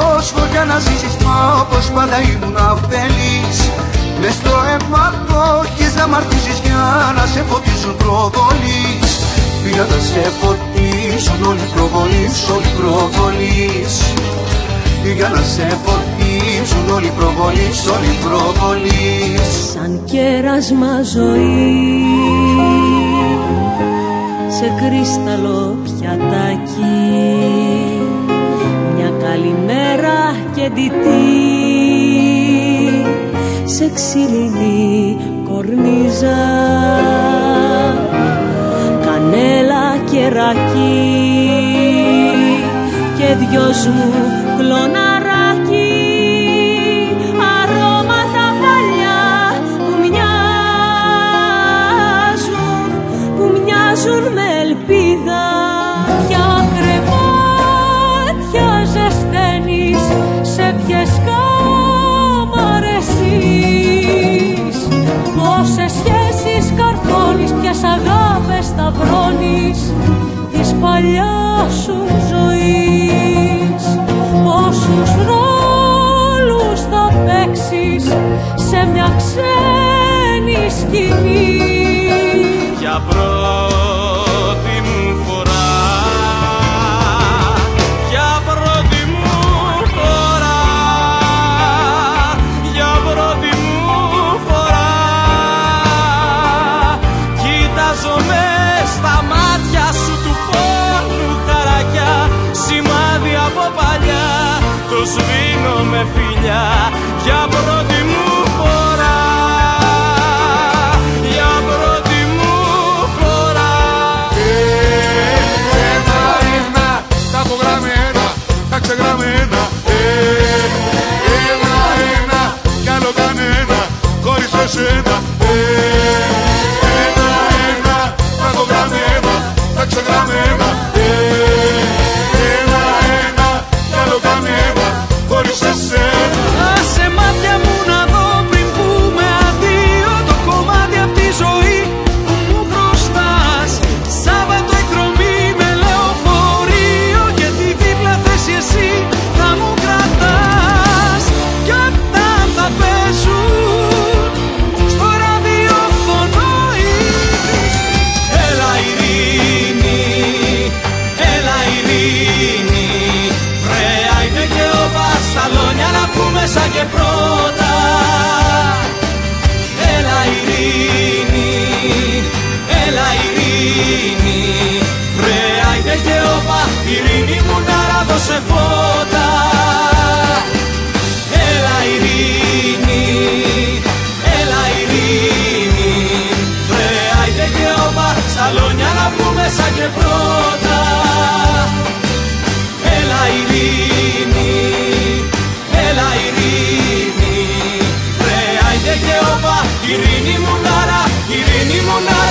κόσμο για να ζήσεις, μα όπως πάντα ήμουν αφελής. Μες στο αίμα το έχεις να μ' αρτήσεις για να σε φωτίζουν προβολείς. Πήγα να σε φωτίσουν όλοι οι προβολείς, όλοι οι προβολείς. Πήγα να σε φωτίσουν όλοι οι προβολείς, όλοι οι προβολείς. Σαν κέρασμα ζωή σε κρίσταλο πιατάκι, μια καλημέρα και ντυτή σε ξύλινη κορνίζα, κανέλα κεράκι και δυο μου κλωναράκι, αρώματα παλιά που μοιάζουν με ελπίδα. Ποια κρεβάτια ζεσταίνεις, σε ποιες κάμαρες ζεις, πόσες σχέσεις καρφώνεις, ποιες αγάπες σταυρώνεις της παλιάς σου ζωής. Πόσους ρόλους θα παίξεις σε μια ξένη σκηνή. Για πρώτη μου φορά, για πρώτη μου φορά, για πρώτη μου φορά, κοιτάζομαι στα μάτια σου του πόνου χαρακιά, σημάδι από παλιά, το σβήνω με φιλιά. Για πρώτη μου φορά, για πρώτη μου φορά. Ένα-ένα, τα έχω γραμμένα, τα ξεγραμμένα. Ένα-ένα, κι άλλο κανένα, χωρίς εσένα. Ένα-ένα, τα έχω γραμμένα, τα ξεγραμμένα. Ένα-ένα, κι άλλο κανένα, χωρίς εσένα. Άσε μάτια μου να δω πριν πούμε αντίο το κομμάτι απ' τη ζωή που μου χρωστάς. Σάββατο εκδρομή με λεωφορείο και τη δίπλα θέση εσύ θα μου κρατάς. Κι όταν θα παίζουν στο ραδιόφωνο έλα Ειρήνη, έλα Ειρήνη, βρε άιντε και όπα σταλόνια να πούμε σαν και πρώτα. Έλα Ειρήνη, έλα Ειρήνη, βρε άιντε και όπα, Ειρήνη μου να δώσε φώτα. Έλα Ειρήνη, έλα Ειρήνη, βρε άιντε και όπα, σταλόνια να πούμε σαν και πρώτα. Έλα Ειρήνη, έλα Ειρήνη, βρε άιντε και όπα, Ειρήνη μου να, Ειρήνη μου να.